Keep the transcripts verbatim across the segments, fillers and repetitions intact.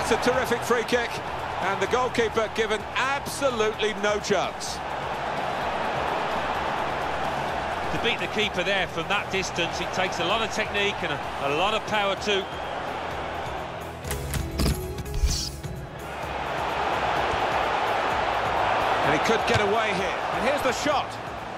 That's a terrific free kick, and the goalkeeper given absolutely no chance. To beat the keeper there from that distance, it takes a lot of technique and a, a lot of power too. And he could get away here. And here's the shot.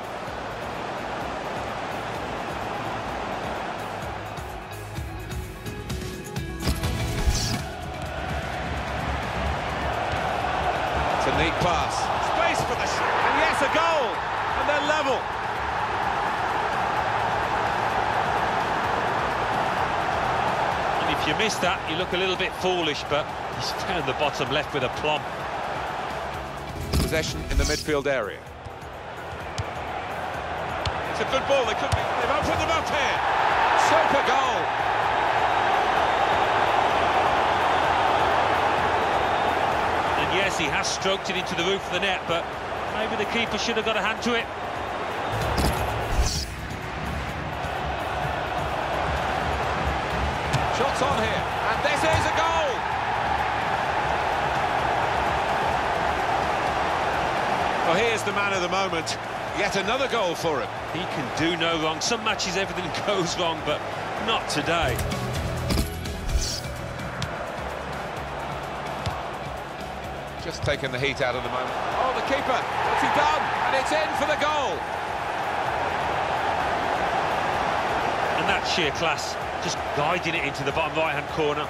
It's a neat pass. Space for the shot. And yes, a goal. And they're level. And if you miss that, you look a little bit foolish, but he's down the bottom left with a plumb. Possession in the midfield area. It's a good ball. They could be. They've opened them up here. Super goal. And yes, he has stroked it into the roof of the net, but maybe the keeper should have got a hand to it. Shots on here, and this is a goal. Well, here's the man of the moment. Yet another goal for him. He can do no wrong. Some matches everything goes wrong, but not today. Just taking the heat out of the moment. Oh, the keeper. What's he done? And it's in for the goal. And that's sheer class. Just guiding it into the bottom right-hand corner.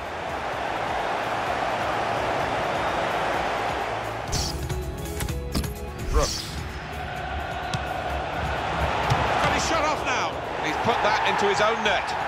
Brooks. Got his shot off now. He's put that into his own net.